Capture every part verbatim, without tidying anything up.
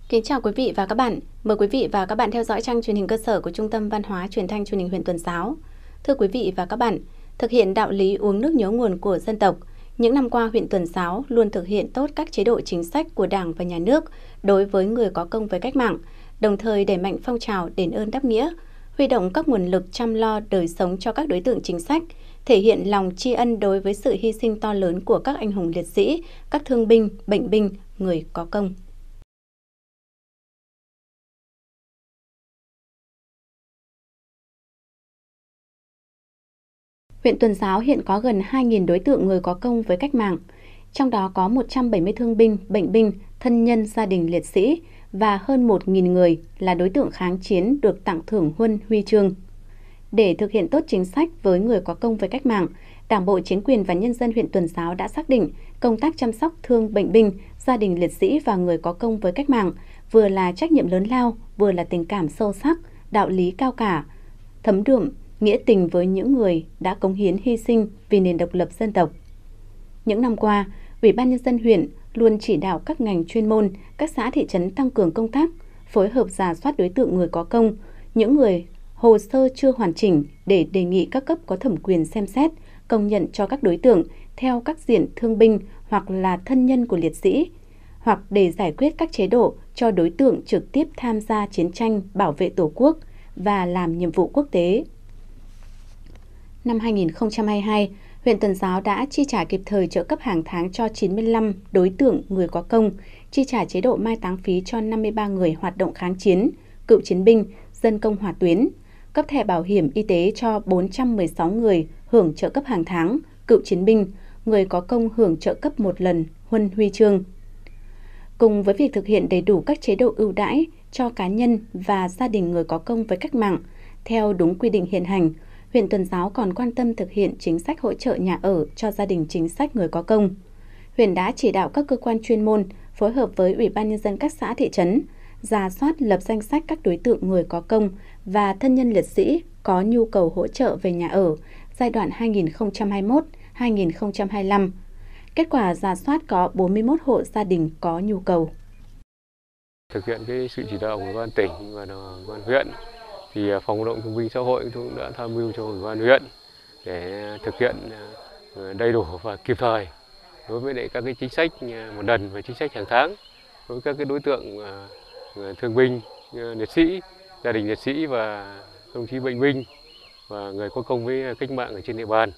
Kính chào quý vị và các bạn. Mời quý vị và các bạn theo dõi trang truyền hình cơ sở của Trung tâm Văn hóa Truyền thanh Truyền hình huyện Tuần Giáo. Thưa quý vị và các bạn, thực hiện đạo lý uống nước nhớ nguồn của dân tộc, những năm qua huyện Tuần Giáo luôn thực hiện tốt các chế độ chính sách của Đảng và Nhà nước đối với người có công với cách mạng, đồng thời đẩy mạnh phong trào đền ơn đáp nghĩa, huy động các nguồn lực chăm lo đời sống cho các đối tượng chính sách, thể hiện lòng tri ân đối với sự hy sinh to lớn của các anh hùng liệt sĩ, các thương binh, bệnh binh, người có công. Huyện Tuần Giáo hiện có gần hai nghìn đối tượng người có công với cách mạng, trong đó có một trăm bảy mươi thương binh, bệnh binh, thân nhân gia đình liệt sĩ và hơn một nghìn người là đối tượng kháng chiến được tặng thưởng huân huy chương. Để thực hiện tốt chính sách với người có công với cách mạng, Đảng bộ, chính quyền và nhân dân huyện Tuần Giáo đã xác định công tác chăm sóc thương bệnh binh, gia đình liệt sĩ và người có công với cách mạng vừa là trách nhiệm lớn lao, vừa là tình cảm sâu sắc, đạo lý cao cả, thấm đượm nghĩa tình với những người đã cống hiến hy sinh vì nền độc lập dân tộc. Những năm qua, Ủy ban Nhân dân huyện luôn chỉ đạo các ngành chuyên môn, các xã thị trấn tăng cường công tác, phối hợp rà soát đối tượng người có công, những người hồ sơ chưa hoàn chỉnh để đề nghị các cấp có thẩm quyền xem xét, công nhận cho các đối tượng theo các diện thương binh hoặc là thân nhân của liệt sĩ, hoặc để giải quyết các chế độ cho đối tượng trực tiếp tham gia chiến tranh bảo vệ Tổ quốc và làm nhiệm vụ quốc tế. Năm hai nghìn không trăm hai mươi hai, huyện Tuần Giáo đã chi trả kịp thời trợ cấp hàng tháng cho chín mươi lăm đối tượng người có công, chi trả chế độ mai táng phí cho năm mươi ba người hoạt động kháng chiến, cựu chiến binh, dân công hỏa tuyến, cấp thẻ bảo hiểm y tế cho bốn trăm mười sáu người hưởng trợ cấp hàng tháng, cựu chiến binh, người có công hưởng trợ cấp một lần, huân huy chương. Cùng với việc thực hiện đầy đủ các chế độ ưu đãi cho cá nhân và gia đình người có công với cách mạng, theo đúng quy định hiện hành, huyện Tuần Giáo còn quan tâm thực hiện chính sách hỗ trợ nhà ở cho gia đình chính sách người có công. Huyện đã chỉ đạo các cơ quan chuyên môn phối hợp với Ủy ban Nhân dân các xã thị trấn, rà soát lập danh sách các đối tượng người có công và thân nhân liệt sĩ có nhu cầu hỗ trợ về nhà ở giai đoạn hai nghìn không trăm hai mươi mốt đến hai nghìn không trăm hai mươi lăm. Kết quả rà soát có bốn mươi mốt hộ gia đình có nhu cầu. Thực hiện cái sự chỉ đạo của Ủy ban tỉnh và Ủy ban huyện, thì Phòng Lao động Thương binh Xã hội cũng đã tham mưu cho Ủy ban huyện để thực hiện đầy đủ và kịp thời đối với các cái chính sách một lần và chính sách hàng tháng đối với các cái đối tượng thương binh, liệt sĩ, gia đình liệt sĩ và đồng chí bệnh binh và người có công với cách mạng ở trên địa bàn.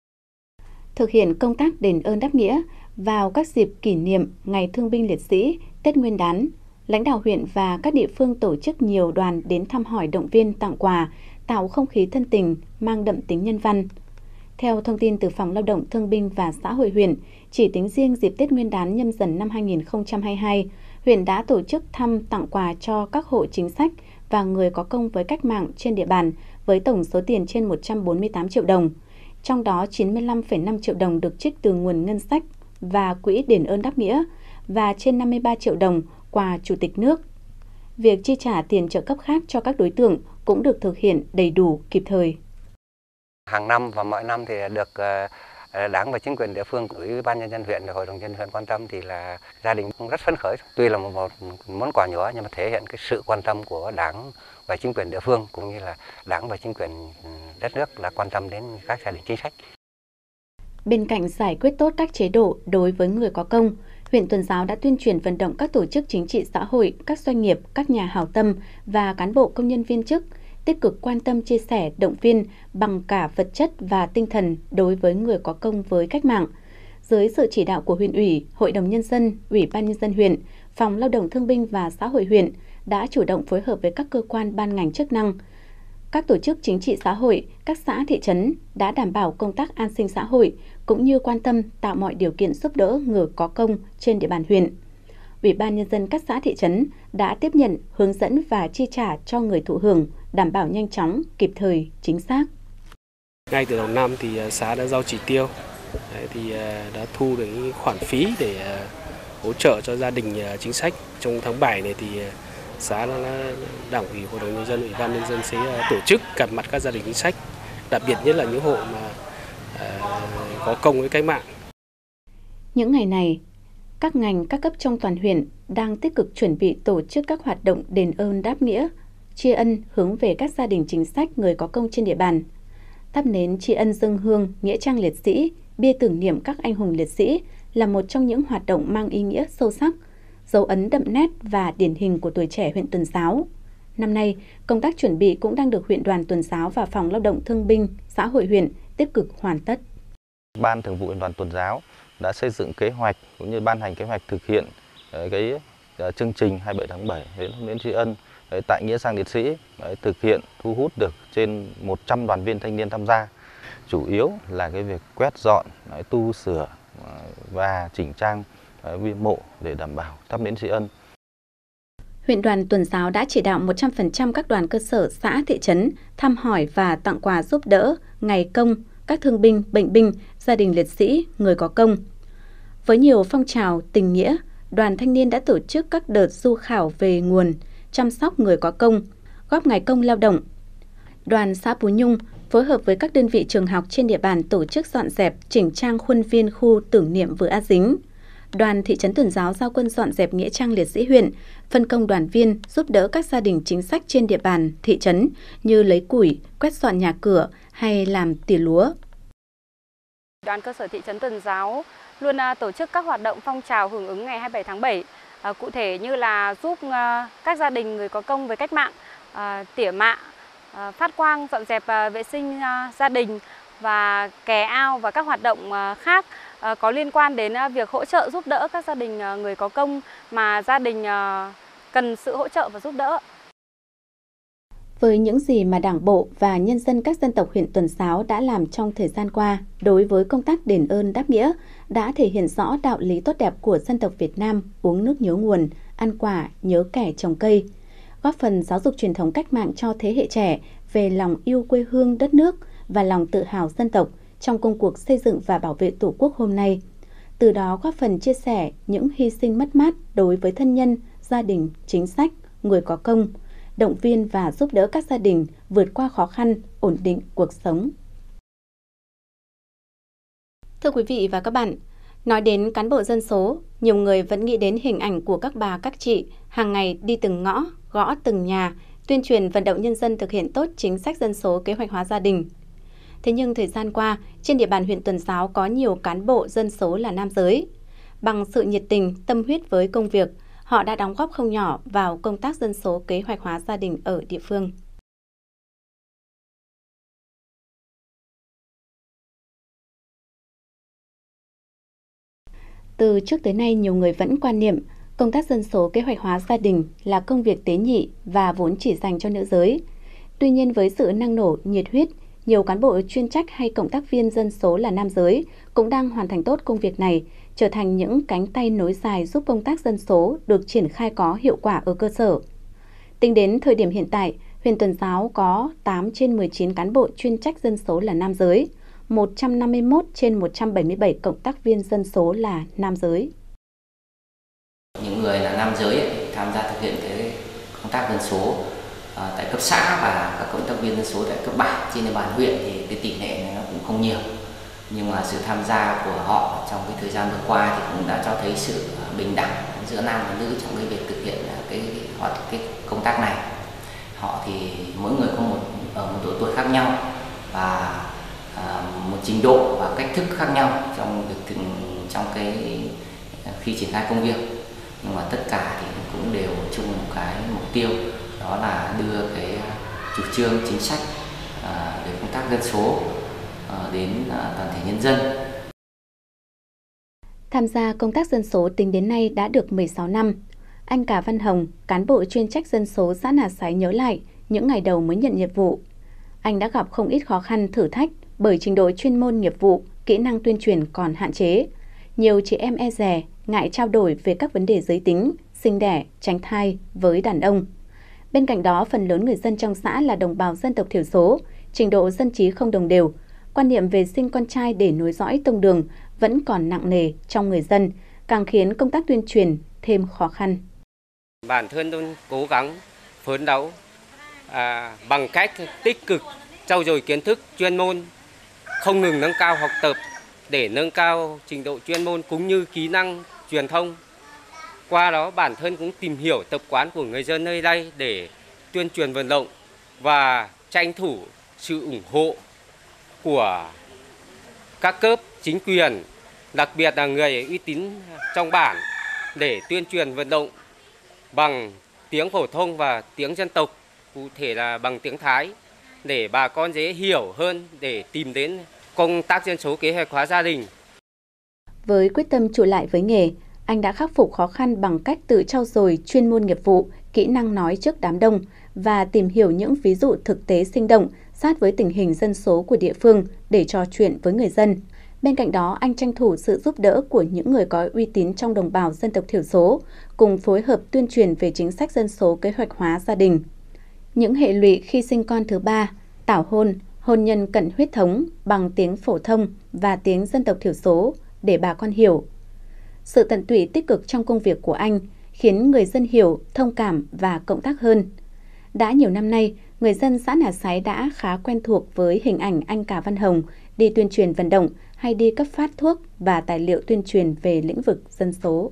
Thực hiện công tác đền ơn đáp nghĩa vào các dịp kỷ niệm Ngày Thương binh Liệt sĩ, Tết Nguyên đán, lãnh đạo huyện và các địa phương tổ chức nhiều đoàn đến thăm hỏi, động viên, tặng quà, tạo không khí thân tình, mang đậm tính nhân văn. Theo thông tin từ Phòng Lao động Thương binh và Xã hội huyện, chỉ tính riêng dịp Tết Nguyên đán Nhâm Dần năm hai nghìn không trăm hai mươi hai, huyện đã tổ chức thăm tặng quà cho các hộ chính sách và người có công với cách mạng trên địa bàn với tổng số tiền trên một trăm bốn mươi tám triệu đồng. Trong đó, chín mươi lăm phẩy năm triệu đồng được trích từ nguồn ngân sách và quỹ đền ơn đáp nghĩa và trên năm mươi ba triệu đồng quà Chủ tịch nước. Việc chi trả tiền trợ cấp khác cho các đối tượng cũng được thực hiện đầy đủ, kịp thời. Hàng năm và mọi năm thì được Đảng và chính quyền địa phương, Ủy ban Nhân dân huyện và Hội đồng nhân dân huyện quan tâm thì là gia đình cũng rất phấn khởi. Tuy là một, một món quà nhỏ nhưng mà thể hiện cái sự quan tâm của Đảng và chính quyền địa phương cũng như là Đảng và chính quyền đất nước là quan tâm đến các gia đình chính sách. Bên cạnh giải quyết tốt các chế độ đối với người có công, huyện Tuần Giáo đã tuyên truyền vận động các tổ chức chính trị xã hội, các doanh nghiệp, các nhà hảo tâm và cán bộ công nhân viên chức tích cực quan tâm, chia sẻ, động viên bằng cả vật chất và tinh thần đối với người có công với cách mạng. Dưới sự chỉ đạo của huyện ủy, Hội đồng Nhân dân, Ủy ban Nhân dân huyện, Phòng Lao động Thương binh và Xã hội huyện đã chủ động phối hợp với các cơ quan ban ngành chức năng, các tổ chức chính trị xã hội, các xã thị trấn đã đảm bảo công tác an sinh xã hội cũng như quan tâm tạo mọi điều kiện giúp đỡ người có công trên địa bàn huyện. Ủy ban Nhân dân các xã thị trấn đã tiếp nhận, hướng dẫn và chi trả cho người thụ hưởng, đảm bảo nhanh chóng, kịp thời, chính xác. Ngay từ đầu năm thì xã đã giao chỉ tiêu, thì đã thu được khoản phí để hỗ trợ cho gia đình chính sách. Trong tháng bảy này thì xã đã Đảng ủy, Hội đồng Nhân dân, Ủy ban Nhân dân sẽ tổ chức gặp mặt các gia đình chính sách, đặc biệt nhất là những hộ mà có công với cách mạng. Những ngày này, Các ngành, các cấp trong toàn huyện đang tích cực chuẩn bị tổ chức các hoạt động đền ơn đáp nghĩa, tri ân hướng về các gia đình chính sách người có công trên địa bàn. Thắp nến tri ân dâng hương, nghĩa trang liệt sĩ, bia tưởng niệm các anh hùng liệt sĩ là một trong những hoạt động mang ý nghĩa sâu sắc, dấu ấn đậm nét và điển hình của tuổi trẻ huyện Tuần Giáo. Năm nay, công tác chuẩn bị cũng đang được huyện đoàn Tuần Giáo và Phòng Lao động Thương binh, Xã hội huyện tích cực hoàn tất. Ban Thường vụ huyện đoàn Tuần Giáo đã xây dựng kế hoạch cũng như ban hành kế hoạch thực hiện cái chương trình hai mươi bảy tháng bảy đến nến tri ân tại nghĩa trang liệt sĩ, thực hiện thu hút được trên một trăm đoàn viên thanh niên tham gia. Chủ yếu là cái việc quét dọn, tu sửa và chỉnh trang mộ để đảm bảo thắp nến tri ân. Huyện đoàn Tuần Giáo đã chỉ đạo một trăm phần trăm các đoàn cơ sở, xã, thị trấn thăm hỏi và tặng quà giúp đỡ ngày công các thương binh, bệnh binh, gia đình liệt sĩ, người có công. Với nhiều phong trào tình nghĩa, đoàn thanh niên đã tổ chức các đợt du khảo về nguồn, chăm sóc người có công, góp ngày công lao động. Đoàn xã Pú Nhung phối hợp với các đơn vị trường học trên địa bàn tổ chức dọn dẹp, chỉnh trang khuôn viên khu tưởng niệm Vừa A Dính. Đoàn thị trấn Tuần Giáo giao quân dọn dẹp nghĩa trang liệt sĩ huyện, phân công đoàn viên giúp đỡ các gia đình chính sách trên địa bàn thị trấn như lấy củi, quét dọn nhà cửa hay làm tỉa lúa. Đoàn cơ sở thị trấn Tuần Giáo luôn tổ chức các hoạt động phong trào hưởng ứng ngày hai mươi bảy tháng bảy, à, cụ thể như là giúp à, các gia đình người có công với cách mạng, à, tỉa mạ, à, phát quang, dọn dẹp à, vệ sinh à, gia đình và kè ao và các hoạt động à, khác à, có liên quan đến à, việc hỗ trợ giúp đỡ các gia đình à, người có công mà gia đình à, cần sự hỗ trợ và giúp đỡ. Với những gì mà Đảng bộ và nhân dân các dân tộc huyện Tuần Giáo đã làm trong thời gian qua đối với công tác đền ơn đáp nghĩa đã thể hiện rõ đạo lý tốt đẹp của dân tộc Việt Nam uống nước nhớ nguồn, ăn quả nhớ kẻ trồng cây, góp phần giáo dục truyền thống cách mạng cho thế hệ trẻ về lòng yêu quê hương đất nước và lòng tự hào dân tộc trong công cuộc xây dựng và bảo vệ Tổ quốc hôm nay. Từ đó góp phần chia sẻ những hy sinh mất mát đối với thân nhân, gia đình, chính sách, người có công, động viên và giúp đỡ các gia đình vượt qua khó khăn, ổn định cuộc sống. Thưa quý vị và các bạn, nói đến cán bộ dân số, nhiều người vẫn nghĩ đến hình ảnh của các bà, các chị hàng ngày đi từng ngõ, gõ từng nhà, tuyên truyền vận động nhân dân thực hiện tốt chính sách dân số kế hoạch hóa gia đình. Thế nhưng thời gian qua, trên địa bàn huyện Tuần Giáo có nhiều cán bộ dân số là nam giới. Bằng sự nhiệt tình, tâm huyết với công việc, họ đã đóng góp không nhỏ vào công tác dân số kế hoạch hóa gia đình ở địa phương. Từ trước tới nay, nhiều người vẫn quan niệm công tác dân số kế hoạch hóa gia đình là công việc tế nhị và vốn chỉ dành cho nữ giới. Tuy nhiên, với sự năng nổ, nhiệt huyết, nhiều cán bộ chuyên trách hay cộng tác viên dân số là nam giới cũng đang hoàn thành tốt công việc này, trở thành những cánh tay nối dài giúp công tác dân số được triển khai có hiệu quả ở cơ sở. Tính đến thời điểm hiện tại, huyện Tuần Giáo có tám trên mười chín cán bộ chuyên trách dân số là nam giới, một trăm năm mươi mốt trên một trăm bảy mươi bảy cộng tác viên dân số là nam giới. Những người là nam giới ấy, tham gia thực hiện cái công tác dân số à, tại cấp xã và các cộng tác viên dân số tại cấp bản trên địa bàn huyện thì cái tỷ lệ này nó cũng không nhiều. Nhưng mà sự tham gia của họ trong cái thời gian vừa qua thì cũng đã cho thấy sự bình đẳng giữa nam và nữ trong cái việc thực hiện cái cái, cái công tác này. Họ thì mỗi người có một ở một độ tuổi khác nhau và à, một trình độ và cách thức khác nhau trong việc trong cái khi triển khai công việc. Nhưng mà tất cả thì cũng đều chung một cái mục tiêu, đó là đưa cái chủ trương chính sách à, về công tác dân số à, đến à, toàn thể nhân dân. Tham gia công tác dân số tính đến nay đã được mười sáu năm. Anh Cà Văn Hồng, cán bộ chuyên trách dân số xã Nà Sái nhớ lại những ngày đầu mới nhận nhiệm vụ. Anh đã gặp không ít khó khăn, thử thách bởi trình độ chuyên môn nghiệp vụ, kỹ năng tuyên truyền còn hạn chế. Nhiều chị em e dè, ngại trao đổi về các vấn đề giới tính, sinh đẻ, tránh thai với đàn ông. Bên cạnh đó, phần lớn người dân trong xã là đồng bào dân tộc thiểu số, trình độ dân trí không đồng đều. Quan niệm về sinh con trai để nối dõi tông đường vẫn còn nặng nề trong người dân, càng khiến công tác tuyên truyền thêm khó khăn. Bản thân tôi cố gắng phấn đấu à, bằng cách tích cực trau dồi kiến thức chuyên môn, không ngừng nâng cao học tập để nâng cao trình độ chuyên môn cũng như kỹ năng truyền thông. Qua đó bản thân cũng tìm hiểu tập quán của người dân nơi đây để tuyên truyền vận động và tranh thủ sự ủng hộ của các cấp chính quyền, đặc biệt là người uy tín trong bản để tuyên truyền vận động bằng tiếng phổ thông và tiếng dân tộc, cụ thể là bằng tiếng Thái, để bà con dễ hiểu hơn để tìm đến công tác dân số kế hoạch hóa gia đình. Với quyết tâm trụ lại với nghề, anh đã khắc phục khó khăn bằng cách tự trau dồi chuyên môn nghiệp vụ, kỹ năng nói trước đám đông và tìm hiểu những ví dụ thực tế sinh động sát với tình hình dân số của địa phương để trò chuyện với người dân. Bên cạnh đó, anh tranh thủ sự giúp đỡ của những người có uy tín trong đồng bào dân tộc thiểu số, cùng phối hợp tuyên truyền về chính sách dân số kế hoạch hóa gia đình. Những hệ lụy khi sinh con thứ ba, tảo hôn, hôn nhân cận huyết thống bằng tiếng phổ thông và tiếng dân tộc thiểu số để bà con hiểu. Sự tận tụy tích cực trong công việc của anh khiến người dân hiểu, thông cảm và cộng tác hơn. Đã nhiều năm nay, người dân xã Nà Sái đã khá quen thuộc với hình ảnh anh Cà Văn Hồng đi tuyên truyền vận động hay đi cấp phát thuốc và tài liệu tuyên truyền về lĩnh vực dân số.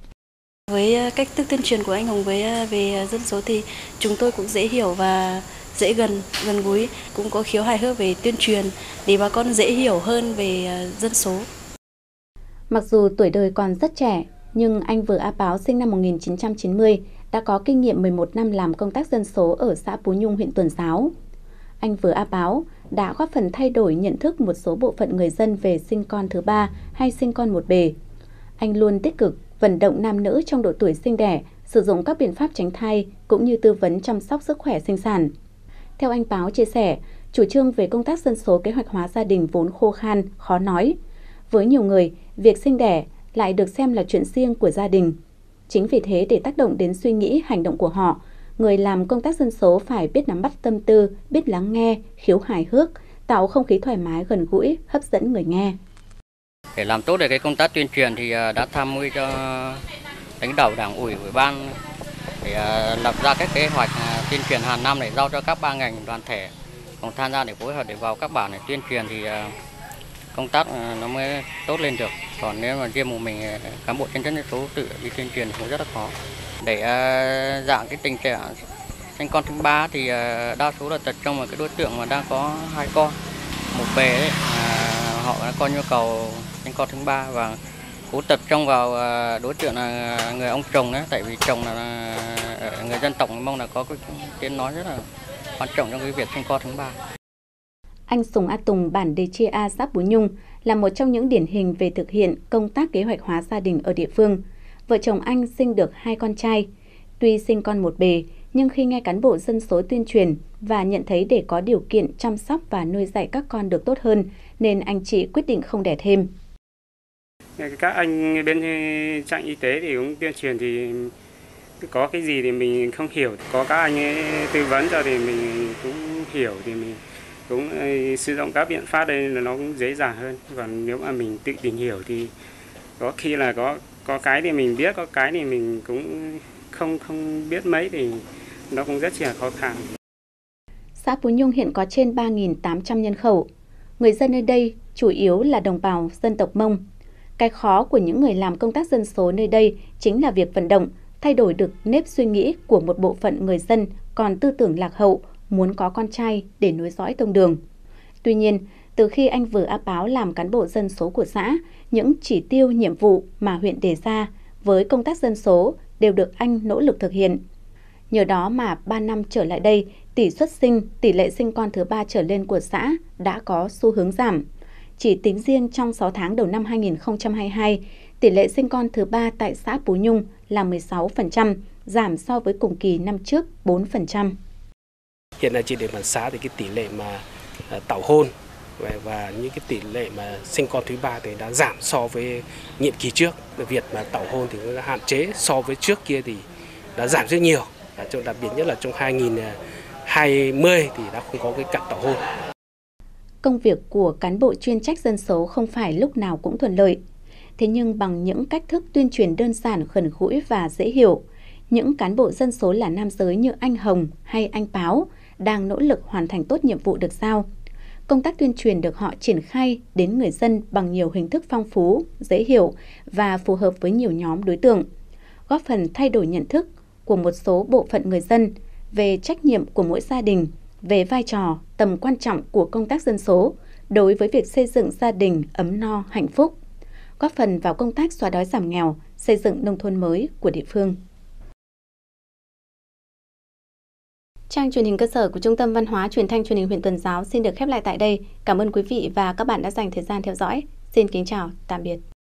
Với cách thức tuyên truyền của anh Hồng với về dân số thì chúng tôi cũng dễ hiểu và dễ gần, gần gũi, cũng có khiếu hài hước về tuyên truyền để bà con dễ hiểu hơn về dân số. Mặc dù tuổi đời còn rất trẻ, nhưng anh Vừa A Páo sinh năm một nghìn chín trăm chín mươi đã có kinh nghiệm mười một năm làm công tác dân số ở xã Pú Nhung, huyện Tuần Giáo. Anh Vừa A Páo đã góp phần thay đổi nhận thức một số bộ phận người dân về sinh con thứ ba hay sinh con một bề. Anh luôn tích cực vận động nam nữ trong độ tuổi sinh đẻ, sử dụng các biện pháp tránh thai cũng như tư vấn chăm sóc sức khỏe sinh sản. Theo anh Páo chia sẻ, chủ trương về công tác dân số kế hoạch hóa gia đình vốn khô khan, khó nói. Với nhiều người, việc sinh đẻ lại được xem là chuyện riêng của gia đình. Chính vì thế, để tác động đến suy nghĩ, hành động của họ, người làm công tác dân số phải biết nắm bắt tâm tư, biết lắng nghe, khiếu hài hước, tạo không khí thoải mái, gần gũi, hấp dẫn người nghe. Để làm tốt được cái công tác tuyên truyền thì đã tham mưu cho lãnh đạo đảng ủy, ủy ban để lập ra các kế hoạch tuyên truyền hàng năm để giao cho các ban ngành đoàn thể cùng tham gia để phối hợp để vào các bản để tuyên truyền thì công tác nó mới tốt lên được. Còn nếu mà riêng một mình cán bộ trên dân số tự đi tuyên truyền thì rất là khó. Để giảm cái tình trạng sinh con thứ ba thì đa số là tập trung vào cái đối tượng mà đang có hai con một bề đấy, họ đã có nhu cầu sinh con thứ ba và cũng tập trung vào đối tượng là người ông chồng đấy, tại vì chồng là người dân tộc Mông là có cái tiếng nói rất là quan trọng trong cái việc sinh con thứ ba. Anh Sùng A Tùng, bản Đề Chia A, xã Pú Nhung là một trong những điển hình về thực hiện công tác kế hoạch hóa gia đình ở địa phương. Vợ chồng anh sinh được hai con trai. Tuy sinh con một bề, nhưng khi nghe cán bộ dân số tuyên truyền và nhận thấy để có điều kiện chăm sóc và nuôi dạy các con được tốt hơn, nên anh chị quyết định không đẻ thêm. Các anh bên trạm y tế thì cũng tuyên truyền thì có cái gì thì mình không hiểu, có các anh ấy tư vấn cho thì mình cũng hiểu thì mình cũng sử dụng các biện pháp đây là nó cũng dễ dàng hơn. Còn nếu mà mình tự tìm hiểu thì có khi là có có cái thì mình biết, có cái thì mình cũng không không biết mấy thì nó cũng rất là khó khăn. Xã Pú Nhung hiện có trên ba nghìn tám trăm nhân khẩu. Người dân nơi đây chủ yếu là đồng bào dân tộc Mông. Cái khó của những người làm công tác dân số nơi đây chính là việc vận động, thay đổi được nếp suy nghĩ của một bộ phận người dân còn tư tưởng lạc hậu, muốn có con trai để nối dõi tông đường. Tuy nhiên, từ khi anh Vừa A Páo làm cán bộ dân số của xã, những chỉ tiêu, nhiệm vụ mà huyện đề ra với công tác dân số đều được anh nỗ lực thực hiện. Nhờ đó mà ba năm trở lại đây, tỷ suất sinh, tỷ lệ sinh con thứ ba trở lên của xã đã có xu hướng giảm. Chỉ tính riêng trong sáu tháng đầu năm hai nghìn không trăm hai mươi hai, tỷ lệ sinh con thứ ba tại xã Pú Nhung là mười sáu phần trăm, giảm so với cùng kỳ năm trước bốn phần trăm. Hiện nay trên địa bàn xã thì cái tỷ lệ mà tảo hôn và, và những cái tỷ lệ mà sinh con thứ ba thì đã giảm so với nhiệm kỳ trước. Việc mà tảo hôn thì nó đã hạn chế so với trước kia thì đã giảm rất nhiều. Trong đặc biệt nhất là trong hai nghìn không trăm hai mươi thì đã không có cái cặp tảo hôn. Công việc của cán bộ chuyên trách dân số không phải lúc nào cũng thuận lợi. Thế nhưng bằng những cách thức tuyên truyền đơn giản, gần gũi và dễ hiểu, những cán bộ dân số là nam giới như anh Hồng hay anh Páo đang nỗ lực hoàn thành tốt nhiệm vụ được giao. công tác tuyên truyền được họ triển khai đến người dân bằng nhiều hình thức phong phú, dễ hiểu và phù hợp với nhiều nhóm đối tượng, góp phần thay đổi nhận thức của một số bộ phận người dân về trách nhiệm của mỗi gia đình, về vai trò, tầm quan trọng của công tác dân số đối với việc xây dựng gia đình ấm no, hạnh phúc, góp phần vào công tác xóa đói giảm nghèo, xây dựng nông thôn mới của địa phương. Trang truyền hình cơ sở của Trung tâm Văn hóa Truyền thanh Truyền hình huyện Tuần Giáo xin được khép lại tại đây. Cảm ơn quý vị và các bạn đã dành thời gian theo dõi. Xin kính chào, tạm biệt.